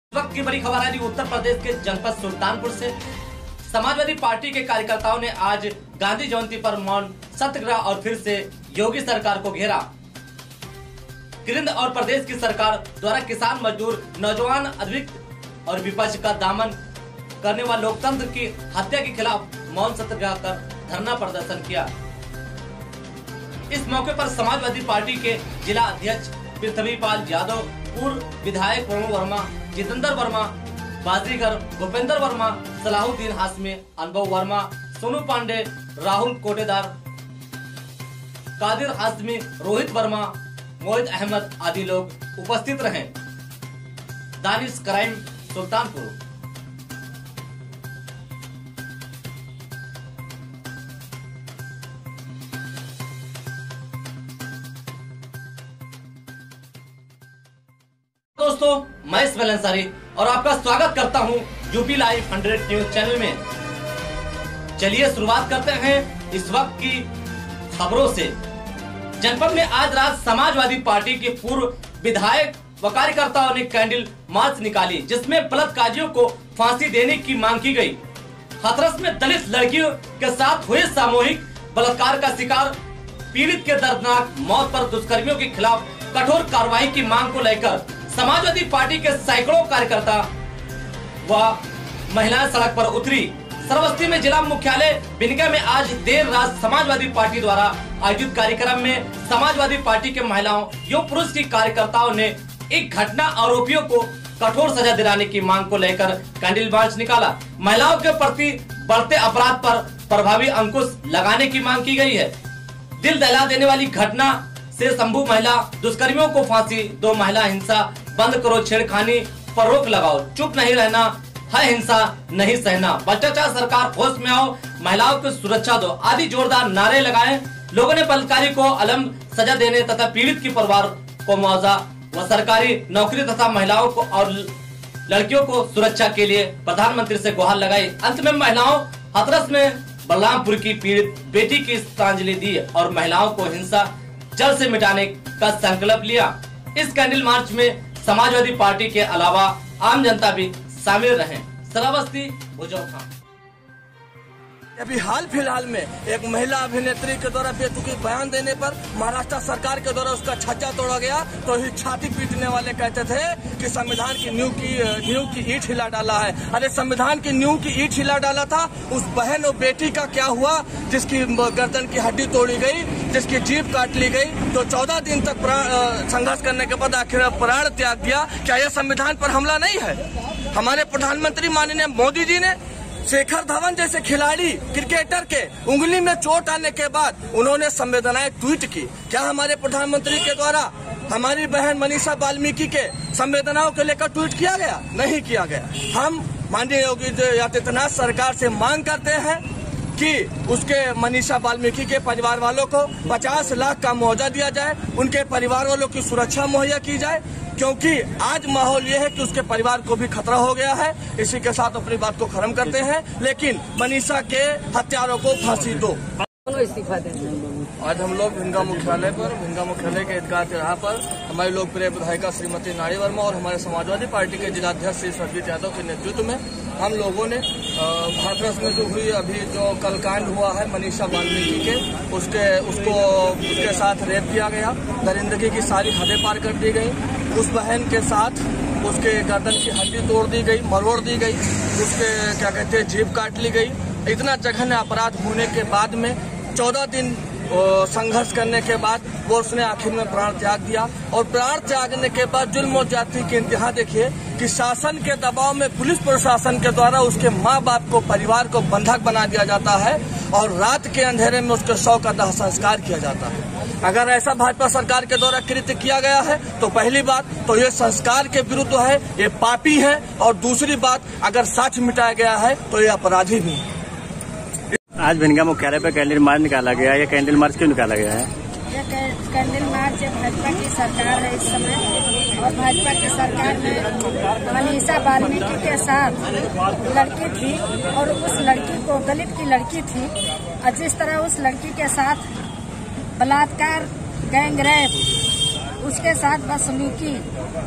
वक्त की बड़ी खबर आ रही उत्तर प्रदेश के जनपद सुल्तानपुर से। समाजवादी पार्टी के कार्यकर्ताओं ने आज गांधी जयंती पर मौन सत्याग्रह और फिर से योगी सरकार को घेरा। केंद्र और प्रदेश की सरकार द्वारा किसान, मजदूर, नौजवान, अभियुक्त और विपक्ष का दामन करने वाले लोकतंत्र की हत्या के खिलाफ मौन सत्याग्रह कर धरना प्रदर्शन किया। इस मौके पर समाजवादी पार्टी के जिला अध्यक्ष पृथ्वीपाल यादव, पूर्व विधायक प्रमोद वर्मा, जितेंद्र वर्मा, बाजीगर भूपेंद्र वर्मा, सलाहुद्दीन हाशमी, अनुभव वर्मा, सोनू पांडे, राहुल कोटेदार, कादिर हाशमी, रोहित वर्मा, मोहित अहमद आदि लोग उपस्थित रहे। दानिश क्राइम सुल्तानपुर। दोस्तों, मैं इसमें अंसारी और आपका स्वागत करता हूं यूपी लाइव 100 न्यूज चैनल में। चलिए शुरुआत करते हैं इस वक्त की खबरों से। जनपद में आज रात समाजवादी पार्टी के पूर्व विधायक व कार्यकर्ताओं ने कैंडल मार्च निकाली, जिसमें बलात्कारियों को फांसी देने की मांग की गई। हाथरस में दलित लड़कियों के साथ हुए सामूहिक बलात्कार का शिकार पीड़ित के दर्दनाक मौत पर दुष्कर्मियों के खिलाफ कठोर कार्रवाई की मांग को लेकर समाजवादी पार्टी के सैकड़ों कार्यकर्ता व महिलाएं सड़क पर उतरी। श्रावस्ती में जिला मुख्यालय बिनका में आज देर रात समाजवादी पार्टी द्वारा आयोजित कार्यक्रम में समाजवादी पार्टी के महिलाओं एवं पुरुष की कार्यकर्ताओं ने एक घटना आरोपियों को कठोर सजा दिलाने की मांग को लेकर कैंडल मार्च निकाला। महिलाओं के प्रति बढ़ते अपराध पर प्रभावी अंकुश लगाने की मांग की गई है। दिल दहला देने वाली घटना से शंभू महिला दुष्कर्मियों को फांसी, दो महिला हिंसा बंद करो, छेड़खानी पर रोक लगाओ, चुप नहीं रहना है, हिंसा नहीं सहना, भ्रष्टाचार सरकार होश में आओ, महिलाओं को सुरक्षा दो आदि जोरदार नारे लगाए। लोगों ने बलात्कारी को अलम सजा देने तथा पीड़ित की परिवार को मुआवजा व सरकारी नौकरी तथा महिलाओं को और लड़कियों को सुरक्षा के लिए प्रधानमंत्री से गुहार लगाई। अंत में महिलाओं हाथरस में बलरामपुर की पीड़ित बेटी की श्रद्धांजलि दी और महिलाओं को हिंसा जड़ से मिटाने का संकल्प लिया। इस कैंडल मार्च में समाजवादी पार्टी के अलावा आम जनता भी शामिल रहे। श्रावस्ती भुजौखा। अभी हाल फिलहाल में एक महिला अभिनेत्री के द्वारा बेतुकी बयान देने पर महाराष्ट्र सरकार के द्वारा उसका छज्जा तोड़ा गया, तो ही छाती पीटने वाले कहते थे कि संविधान की नींव की ईंट हिला डाला है। अरे संविधान की नींव की ईंट हिला डाला था, उस बहन और बेटी का क्या हुआ जिसकी गर्दन की हड्डी तोड़ी गई, जिसकी जीभ काट ली गई, तो 14 दिन तक संघर्ष करने के बाद आखिर प्राण त्याग दिया। क्या यह संविधान पर हमला नहीं है? हमारे प्रधानमंत्री माननीय मोदी जी ने शेखर धवन जैसे खिलाड़ी क्रिकेटर के उंगली में चोट आने के बाद उन्होंने संवेदनाएं ट्वीट की। क्या हमारे प्रधानमंत्री के द्वारा हमारी बहन मनीषा वाल्मीकि के संवेदनाओं को लेकर ट्वीट किया गया? नहीं किया गया। हम माननीय योगी आदित्यनाथ सरकार से मांग करते हैं कि उसके मनीषा वाल्मीकि के परिवार वालों को 50 लाख का मुआवजा दिया जाए, उनके परिवार वालों की सुरक्षा मुहैया की जाए, क्योंकि आज माहौल ये है कि उसके परिवार को भी खतरा हो गया है। इसी के साथ अपनी बात को खत्म करते हैं, लेकिन मनीषा के हत्यारों को फांसी दो। इस्तीफा दें। आज हम लोग भिंगा मुख्यालय के ईदगाह तिराहा पर हमारी लोकप्रिय विधायिका श्रीमती नाड़ी वर्मा और हमारे समाजवादी पार्टी के जिलाध्यक्ष श्री सरजीत यादव के नेतृत्व में हम लोगों ने हाथरस में जो हुई अभी जो कल कांड हुआ है मनीषा वाल्मीकि के, उसके साथ रेप किया गया, दरिंदगी की सारी हदें पार कर दी गई, उस बहन के साथ उसके गर्दन की हड्डी तोड़ दी गई, मरोड़ दी गई, उसके क्या कहते हैं जीभ काट ली गई। इतना जघन्य अपराध होने के बाद में 14 दिन संघर्ष करने के बाद वो उसने आखिर में प्राण त्याग दिया। और प्राण त्यागने के बाद जुल्म और जाति की इंतहा देखिए कि शासन के दबाव में पुलिस प्रशासन के द्वारा उसके माँ बाप को, परिवार को बंधक बना दिया जाता है और रात के अंधेरे में उसके शव का दाह संस्कार किया जाता है। अगर ऐसा भाजपा सरकार के द्वारा कृत्य किया गया है तो पहली बात तो ये संस्कार के विरुद्ध है, ये पापी है, और दूसरी बात अगर साक्ष्य मिटाया गया है तो ये अपराधी भी है। आज भिंगा मुख्यालय पर कैंडल मार्च निकाला गया। ये कैंडल मार्च क्यों निकाला गया है? यह कैंडल मार्च भाजपा की सरकार है इस समय, और भाजपा की सरकार में मनीषा वाल्मीकि के साथ लड़की थी और उस लड़की को, दलित की लड़की थी, और जिस तरह उस लड़की के साथ बलात्कार, गैंग रेप, उसके साथ बदसलूकी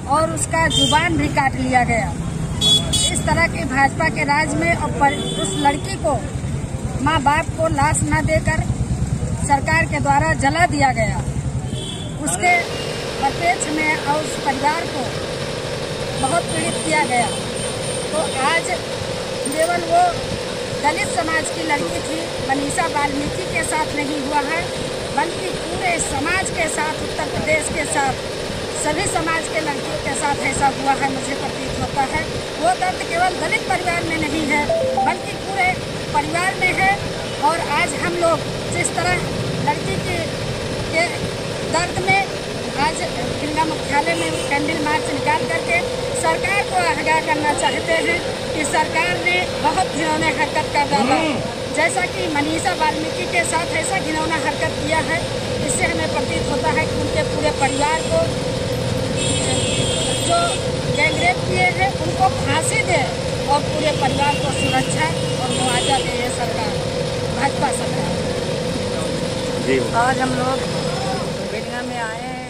और उसका जुबान भी काट लिया गया। इस तरह की भाजपा के राज में और उस लड़की को माँ बाप को लाश न देकर सरकार के द्वारा जला दिया गया। उसके परिप्रेक्ष्य में और उस परिवार को बहुत पीड़ित किया गया। तो आज केवल वो दलित समाज की लड़की थी, मनीषा वाल्मीकि के साथ नहीं हुआ है, बल्कि पूरे समाज के साथ, उत्तर प्रदेश के साथ, सभी समाज के लड़कियों के साथ ऐसा हुआ है, मुझे प्रतीत होता है। वो दर्द केवल दलित परिवार में नहीं है, बल्कि पूरे परिवार में है। और आज हम लोग जिस तरह लड़की के दर्द में आज भिलगा मुख्यालय में कैंडल मार्च निकाल करके सरकार को आगाह करना चाहते हैं कि सरकार ने बहुत घिनौने हरकत कर डाला, जैसा कि मनीषा वाल्मीकि के साथ ऐसा घिनौना हरकत किया है। इससे हमें प्रतीत होता है कि उनके पूरे परिवार को जो गैंगरेप किए हैं उनको फांसी दे और पूरे परिवार को सुरक्षा और मुआवजा दे ये सरकार, भाजपा सरकार। जी आज हम लोग भिलगा में आए हैं